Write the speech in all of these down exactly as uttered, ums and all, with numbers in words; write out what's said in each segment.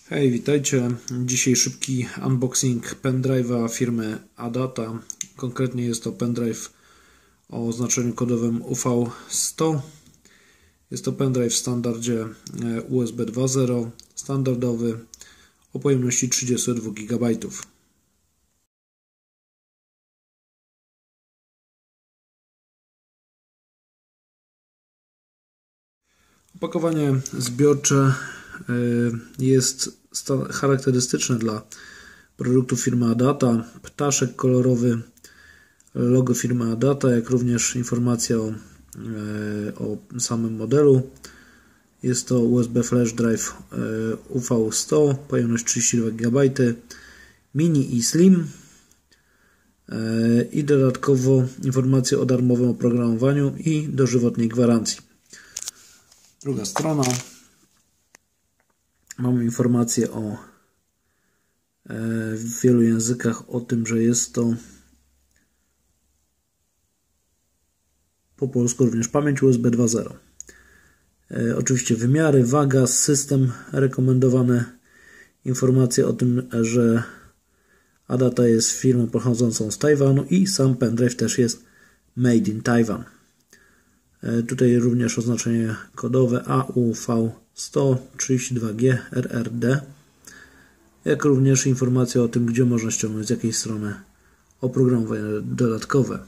Hej, witajcie. Dzisiaj szybki unboxing pendrive'a firmy Adata. Konkretnie jest to pendrive o oznaczeniu kodowym U V sto. Jest to pendrive w standardzie U S B dwa zero, standardowy, o pojemności trzydzieści dwa gigabajtów. Opakowanie zbiorcze jest charakterystyczne dla produktów firmy Adata. Ptaszek kolorowy, logo firmy Adata, jak również informacja o, o samym modelu. Jest to U S B Flash Drive U V sto, pojemność trzydzieści dwa gigabajty, mini i slim. I dodatkowo informacje o darmowym oprogramowaniu i dożywotniej gwarancji. Druga strona. Mamy informacje o w wielu językach o tym, że jest to po polsku również pamięć U S B dwa zero. Oczywiście wymiary, waga, system rekomendowany, informacje o tym, że Adata jest firmą pochodzącą z Tajwanu i sam pendrive też jest Made in Taiwan. Tutaj również oznaczenie kodowe A U V sto trzydzieści dwa G R R D, jak również informacja o tym, gdzie można ściągnąć z jakiej strony oprogramowanie dodatkowe.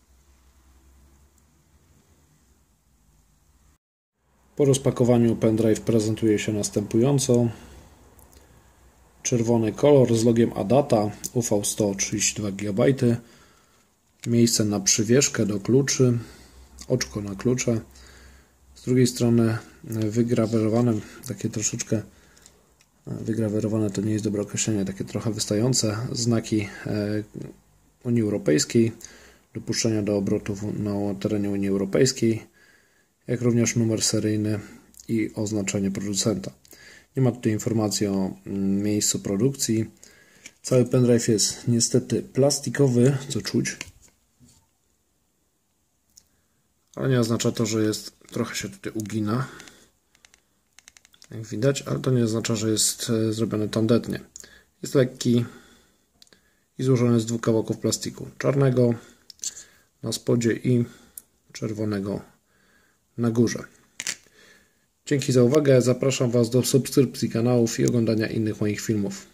Po rozpakowaniu pendrive prezentuje się następująco. Czerwony kolor z logiem Adata, U V sto trzydzieści dwa gigabajty, miejsce na przywieszkę do kluczy, oczko na klucze. Z drugiej strony wygrawerowane, takie troszeczkę wygrawerowane to nie jest dobre określenie, takie trochę wystające znaki Unii Europejskiej, dopuszczenia do obrotów na terenie Unii Europejskiej, jak również numer seryjny i oznaczenie producenta. Nie ma tutaj informacji o miejscu produkcji. Cały pendrive jest niestety plastikowy, co czuć, ale nie oznacza to, że jest, trochę się tutaj ugina, jak widać, ale to nie oznacza, że jest zrobiony tandetnie. Jest lekki i złożony z dwóch kawałków plastiku, czarnego na spodzie i czerwonego na górze. Dzięki za uwagę, zapraszam Was do subskrypcji kanałów i oglądania innych moich filmów.